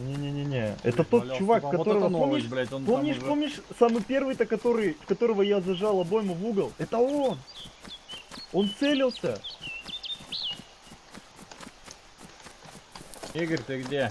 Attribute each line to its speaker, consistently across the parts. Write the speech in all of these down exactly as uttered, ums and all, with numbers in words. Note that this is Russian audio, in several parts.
Speaker 1: Не-не-не-не. Это тот Валялся, чувак, которого, вот помнишь, новость, блядь, он помнишь, уже... помнишь, самый первый-то, который, которого я зажал обойму в угол? Это он! Он целился!
Speaker 2: Игорь, ты где?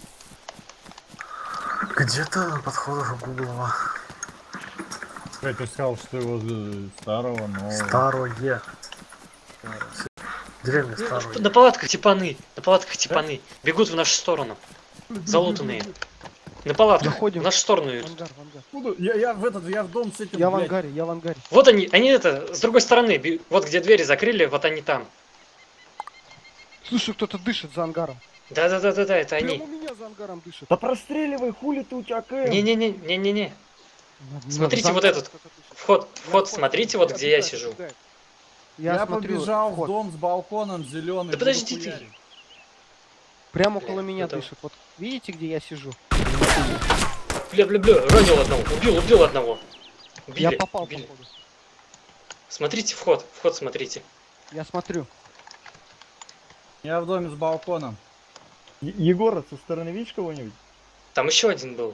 Speaker 3: Где-то на подходах Гуглова.
Speaker 2: Ты сказал, что его старого, но...
Speaker 3: Старое. Деревня старая.
Speaker 4: На палатках типаны, на палатках типаны. Бегут в нашу сторону. Залутанные. На палатках,
Speaker 5: Заходим.
Speaker 4: в нашу сторону идут.
Speaker 5: В ангар, в ангар.
Speaker 2: Буду, я, я в этот, я в дом с этим,
Speaker 5: Я
Speaker 2: блядь.
Speaker 5: в ангаре, я в ангаре.
Speaker 4: Вот они, они это, с другой стороны, вот где двери закрыли, вот они там.
Speaker 5: Слушай, кто-то дышит за ангаром.
Speaker 4: Да-да-да-да-да, это они.
Speaker 5: Прямо у меня за ангаром дышит.
Speaker 1: Да простреливай, хули ты у тебя КМ?
Speaker 4: Не-не-не-не-не-не.
Speaker 5: Надо-
Speaker 4: Смотрите
Speaker 5: надо
Speaker 4: вот
Speaker 5: за
Speaker 4: этот
Speaker 5: ангаром кто-то дышит.
Speaker 4: вход,
Speaker 5: Я
Speaker 4: вход,
Speaker 5: вход,
Speaker 4: смотрите, вот где я
Speaker 5: обсуждаю,
Speaker 4: сижу.
Speaker 5: обсуждаю.
Speaker 2: Я,
Speaker 5: Я, смотрю,
Speaker 2: побежал
Speaker 5: вход.
Speaker 2: в дом с балконом зеленый.
Speaker 4: Да подождите.
Speaker 5: Прямо около
Speaker 4: Бля,
Speaker 5: меня
Speaker 4: это-
Speaker 5: дышит. Вот видите, где я сижу?
Speaker 4: Бля-бля-бля, ранил одного, убил, убил одного. Убили,
Speaker 5: Я попал,
Speaker 4: убили.
Speaker 5: походу.
Speaker 4: Смотрите вход, вход смотрите.
Speaker 5: Я смотрю.
Speaker 2: Я в доме с балконом.
Speaker 1: Е- Егора, со стороны видишь кого-нибудь?
Speaker 4: Там еще один был.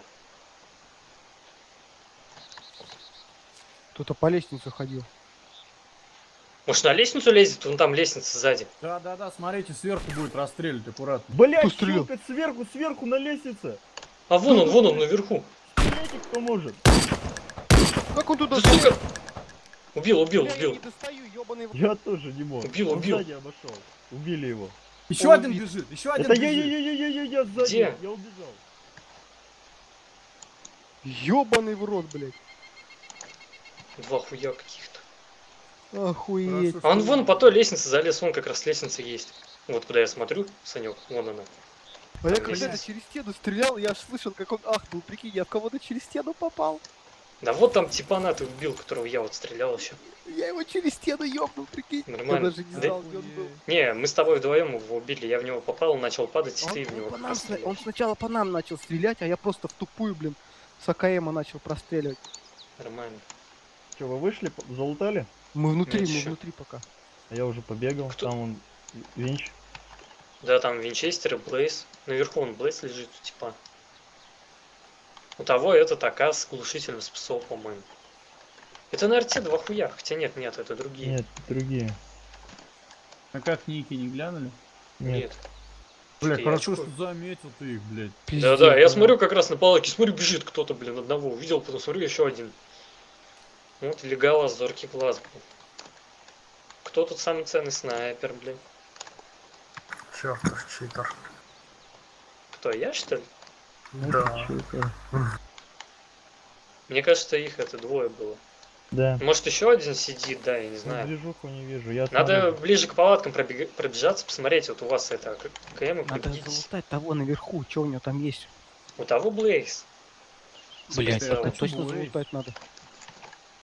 Speaker 5: Кто-то по лестнице ходил.
Speaker 4: Может, на лестницу лезет? Вон там лестница сзади.
Speaker 2: Да-да-да, смотрите, сверху будет расстрелять, аккуратно.
Speaker 1: Блять,
Speaker 5: Кто стрелял?
Speaker 1: щелкать сверху, сверху на лестнице!
Speaker 4: А вон он, вон он, наверху.
Speaker 1: Стреляйте, кто может.
Speaker 5: Как он туда
Speaker 4: Да сука! Убил, убил,
Speaker 5: Бля, я
Speaker 4: убил.
Speaker 5: не достаю, ёбаный...
Speaker 1: Я тоже не мог.
Speaker 4: Убил,
Speaker 1: Он
Speaker 4: убил.
Speaker 1: сзади обошел. Убили его.
Speaker 2: Еще
Speaker 5: Он
Speaker 2: один
Speaker 5: убит.
Speaker 2: бежит, еще один
Speaker 1: Это я, я,
Speaker 2: бежит.
Speaker 1: я, я, я, я, сзади.
Speaker 4: Где?
Speaker 1: Я убежал.
Speaker 5: Ёбаный в рот, блядь.
Speaker 4: Два хуя каких-то.
Speaker 5: Охуеть.
Speaker 2: Хорошо,
Speaker 4: А он вон по той лестнице залез, вон как раз лестница есть. Вот куда я смотрю, Санек, вон она.
Speaker 5: А я
Speaker 4: Там
Speaker 5: когда-то
Speaker 4: есть.
Speaker 5: через стену стрелял, я аж слышал, как он ахнул. Прикинь, я в кого-то через стену попал.
Speaker 4: Да вот там типа ты убил, которого я вот стрелял еще.
Speaker 5: Я его через стену ёбнул, прикинь.
Speaker 4: Нормально.
Speaker 5: Я даже не
Speaker 4: Да-
Speaker 5: знал, где он был.
Speaker 4: Не, мы с тобой вдвоем его убили, я в него попал, он начал падать, и
Speaker 5: Он,
Speaker 4: ты в него
Speaker 5: по
Speaker 4: как
Speaker 5: нам
Speaker 4: раз
Speaker 5: сна-
Speaker 4: стрелял.
Speaker 5: он сначала по нам начал стрелять, а я просто в тупую, блин, с АКМа начал простреливать.
Speaker 4: Нормально.
Speaker 1: Че, вы вышли, по- залутали?
Speaker 5: Мы внутри,
Speaker 4: Нет,
Speaker 5: мы
Speaker 4: ещё.
Speaker 5: внутри пока.
Speaker 1: А я уже побегал,
Speaker 4: Кто?
Speaker 1: там он винч.
Speaker 4: Да, там Винчестер и Блейз. Наверху он Блейз лежит, типа. У того этот А К с глушительным способом, по-моему. Это, наверное, те два хуя. Хотя нет, нет, это другие.
Speaker 1: Нет, другие.
Speaker 2: А как ники не глянули?
Speaker 1: Нет.
Speaker 4: Нет.
Speaker 2: Бля,
Speaker 4: я
Speaker 2: хорошо,
Speaker 4: очкую.
Speaker 2: что заметил ты их, блядь.
Speaker 4: Да, да, я смотрю как раз на палатке, смотрю, бежит кто-то, блин, одного увидел, потом смотрю, еще один. Вот, легала, зоркий глаз, блин. Кто тут самый ценный снайпер, блин?
Speaker 3: Чертов читер.
Speaker 4: Кто, я, что ли?
Speaker 1: Ну,
Speaker 3: Да.
Speaker 1: чё это?
Speaker 4: Мне кажется, их это двое было.
Speaker 1: Да.
Speaker 4: Может, еще один сидит, да, я не
Speaker 1: Ну,
Speaker 4: знаю.
Speaker 1: движуху не вижу. Я
Speaker 4: Надо
Speaker 1: смотрю.
Speaker 4: ближе к палаткам пробег- пробежаться, посмотреть, вот у вас это, КМ,
Speaker 5: Надо
Speaker 4: пробегитесь.
Speaker 5: залутать того наверху, что у него там есть.
Speaker 4: У того Блейз.
Speaker 5: Блять,
Speaker 4: Блин,
Speaker 5: это
Speaker 2: а
Speaker 5: точно
Speaker 2: почему
Speaker 5: залутать надо.